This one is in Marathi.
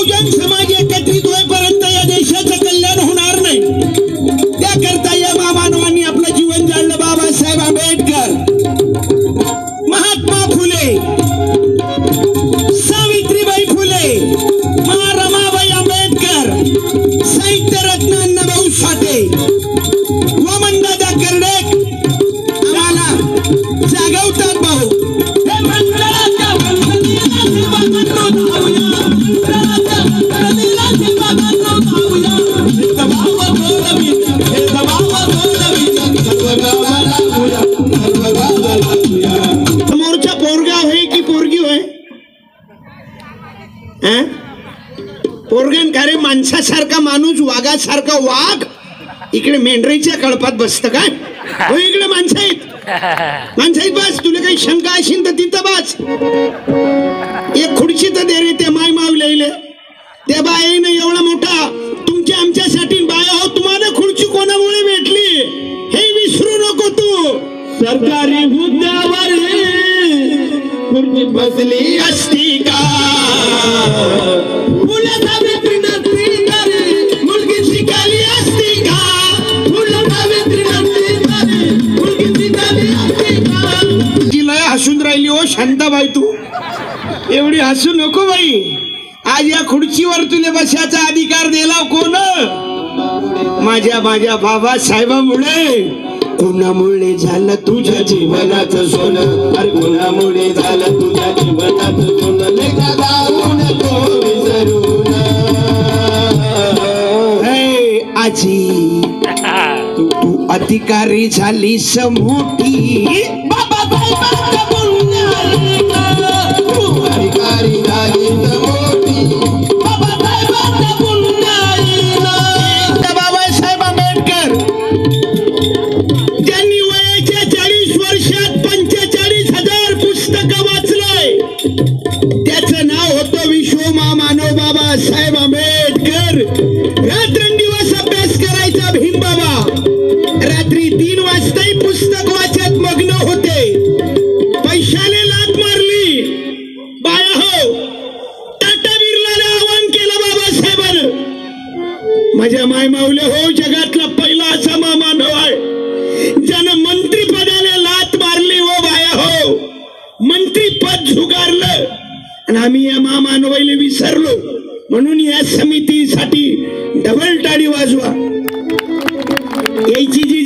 बहुजन समाज एकत्रित होईपर्यंत या देशाचं कल्याण होणार नाही. त्याकरता या महामानवांनी आपलं जीवन जाळलं. बाबासाहेब आंबेडकर, महात्मा फुले, सावित्रीबाई फुले, रमाबाई आंबेडकर, साहित्यरत्न अण्णाभाऊ साठे, वामनदादा कर्डक आम्हाला जागवतात. भाऊ समोरचा पोरगा होय की पोरगी होय? पोरगन का रे? माणसासारखा माणूस, वाघासारखा वाघ इकडे मेंढरीच्या कळपात बसत काय? हो इकडे माणसं आहेत बस. तुला काही शंका असेल तर तिथं बस. एक खुर्ची तर दे रे ते माय मावलेले. त्या बाईनं एवढा मोठा तुमच्या आमच्यासाठी बाया हो. तुम्हाला खुर्ची कोणामुळे भेटली हे विसरू नको तू. सरकारी हुद्द्यावर खुर्ची बसली असती का? सावित्री नसती तरी मुलगी शिकाली असती का? सावित्री नसती तरी मुलगी शिकाली असती का? तिला हसून राहिली हो शांताबाई. तू एवढी हसू नको बाई. आज या खुर्चीवर तुला बसायचा अधिकार दिला कोण? माझ्या बाबासाहेबामुळे. कोणामुळे झालं तुझ्या जीवनाचं सोनं? अरे कोणामुळे झालं तुझ्या जीवनाचं सोनं? लेका जाऊ नको विसरून. हे आजी तू अधिकारी झालीस मोठी. बाबासाहेबांच्या पुण्याला तू अधिकारी झालीस मोठी. बाबासाहेबांच्या पुण्याला. बाबासाहेब आंबेडकर ज्यांनी वयाच्या 40 वर्षात 45,000 पुस्तकं वाचलंय, त्याचं नाव होतं विश्वमानव बाबासाहेब आंबेडकर. रात्रंदिवस अभ्यास करायचा भीम बाबा. रात्री 3 वाजताही पुस्तक वाचत मग्न होते. पैशाने लात मारली बाया हो. टाटा बिर्लाला आवाहन केलं बाबासाहेबांनं. माझ्या माय माऊले हो, जगातला पहिला असा महामानव आहे ज्यानं मंत्रीपदाला लात मारली हो बाया हो. मंत्रीपद झुगारलं आणि आम्ही या महामानवाला विसरलो. म्हणून या समितीसाठी डबल टाळी वाजवा. यायची जी